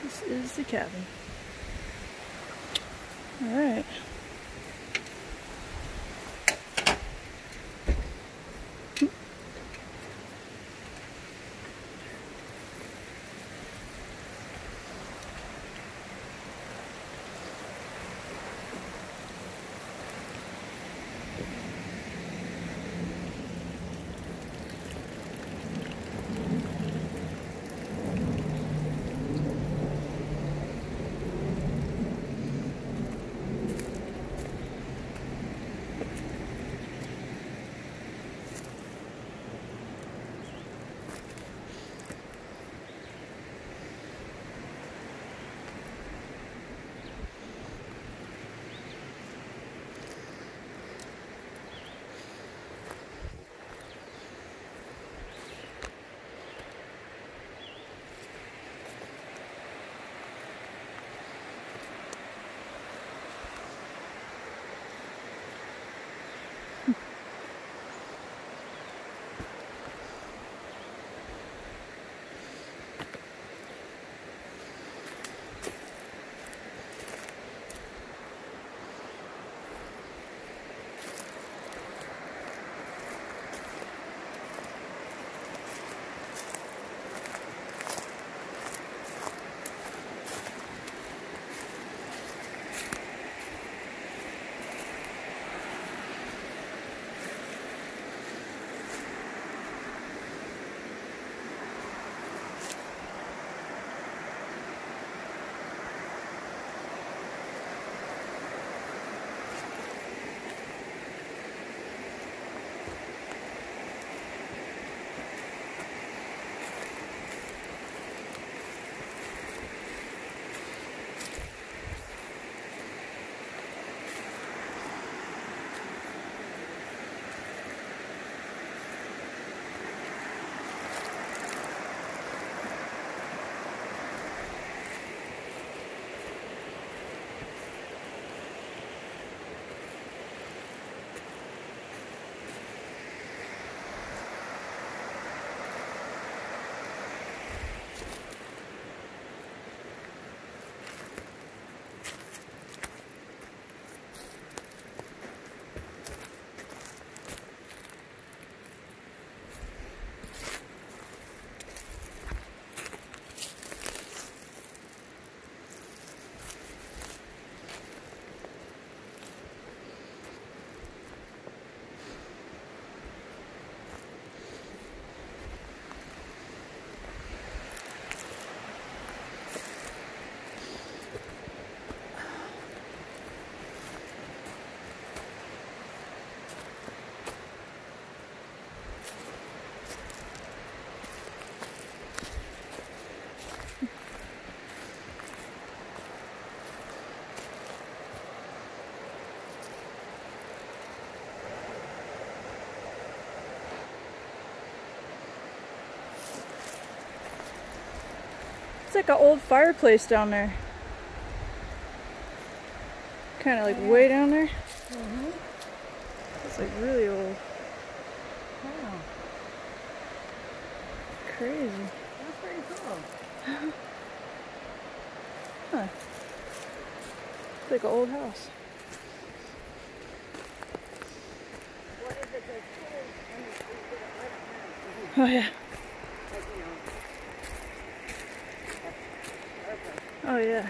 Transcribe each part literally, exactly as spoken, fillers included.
This is the cabin. All right. It's like an old fireplace down there. Kind of like yeah. way down there. Mm-hmm. It's like really old. Wow. Crazy. That's pretty cool. Huh. It's like an old house. What if it's a cool and it's a Oh yeah. Like, you know. Oh yeah.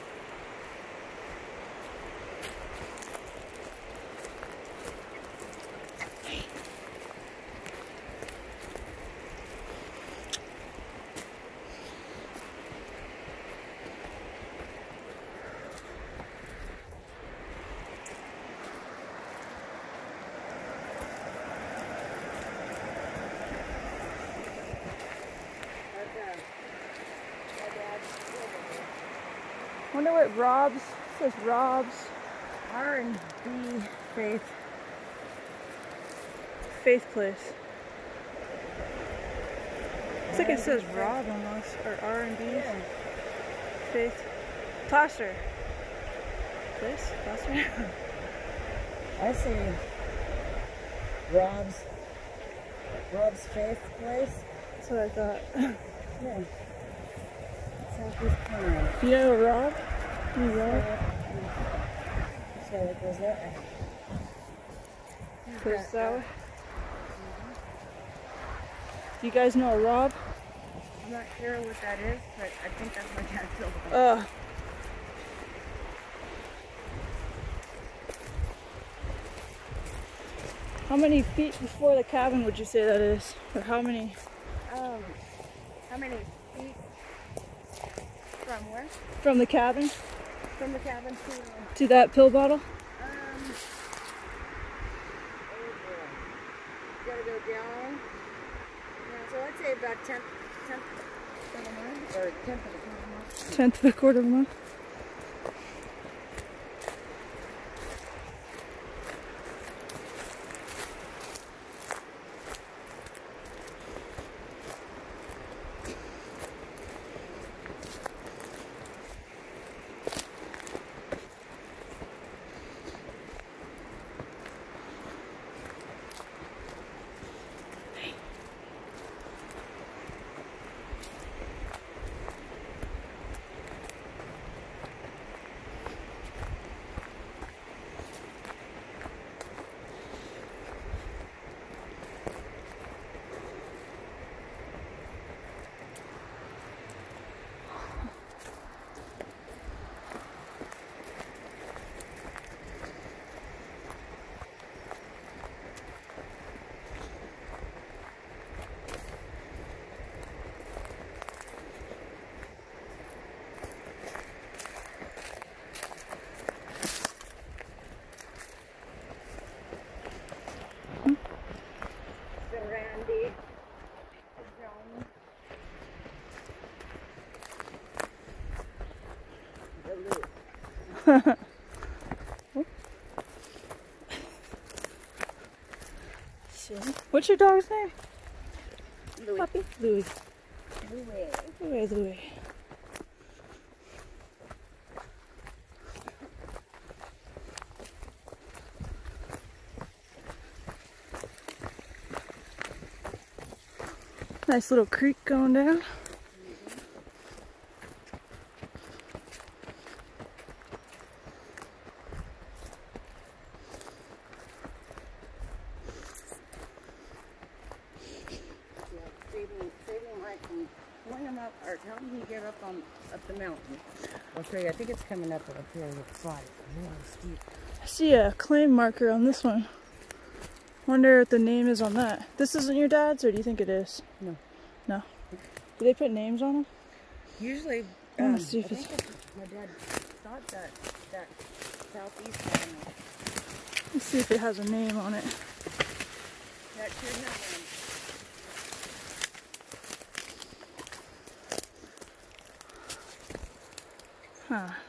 Wonder what Rob's, it says Rob's R and B Faith. Faith Place. Looks like it says Rob almost, or R and B Yeah. Faith. Plaster. Place? Plaster? I see Rob's, Rob's Faith Place. That's what I thought. Yeah. southeast corner. You know Rob? You know Rob? So it goes that way. Goes that way. You guys know a Rob? I'm not sure what that is, but I think that's my dad's building. Uh. How many feet before the cabin would you say that is? Or how many? Um, how many feet from where? From the cabin From the cabin to, uh, to that pill bottle? um, oh boy. You gotta go down. Yeah, so I'd say about tenth, tenth of a mile, or tenth of a mile. Tenth of a quarter of a mile. Randy. What's your dog's name? Louis. Puppy? Louis. Louis. Louis, Louis. Nice little creek going down. Saving, saving Mike from pulling him up, or tell him he get up on up the mountain. I'll show you. I think it's coming up up here with the side. Really steep. I see a claim marker on this one. Wonder what the name is on that. This isn't your dad's, or do you think it is? No. No. Do they put names on them? Usually, I um, wanna see if I think it's- it's, my dad thought that that southeast one. Let's see if it has a name on it. That should have Huh.